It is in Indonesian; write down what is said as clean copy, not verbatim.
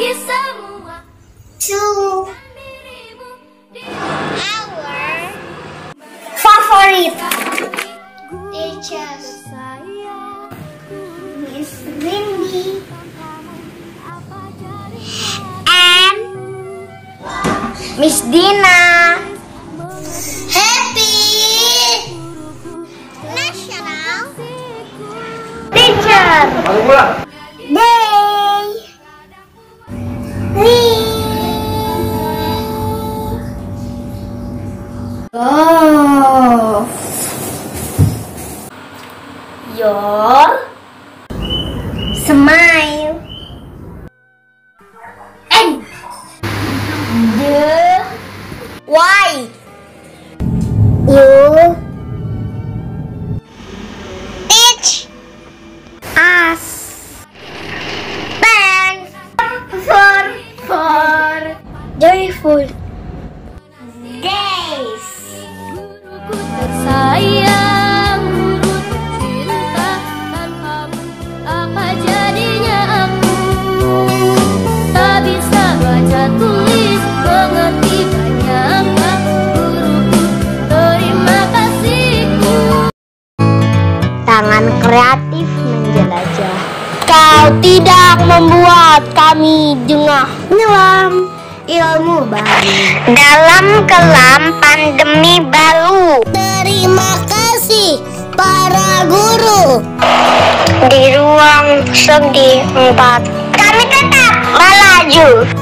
to our favorite teachers, Miss Windy and Miss Dina. Happy National Teacher Day. Go. Your smile and the why you teach us. Thanks for joyful days. Guruku tersayang, guru tercinta, tanpamu apa jadinya aku? Tak bisa baca tulis, mengerti banyak hal. Guruku, terima kasihku. Tangan kreatif menjelajah. Kau tidak membuat kami jengah menyelam ilmu baru dalam kelam pandemi baru. Terima kasih para guru. Di ruang segi 4 kami tetap melaju.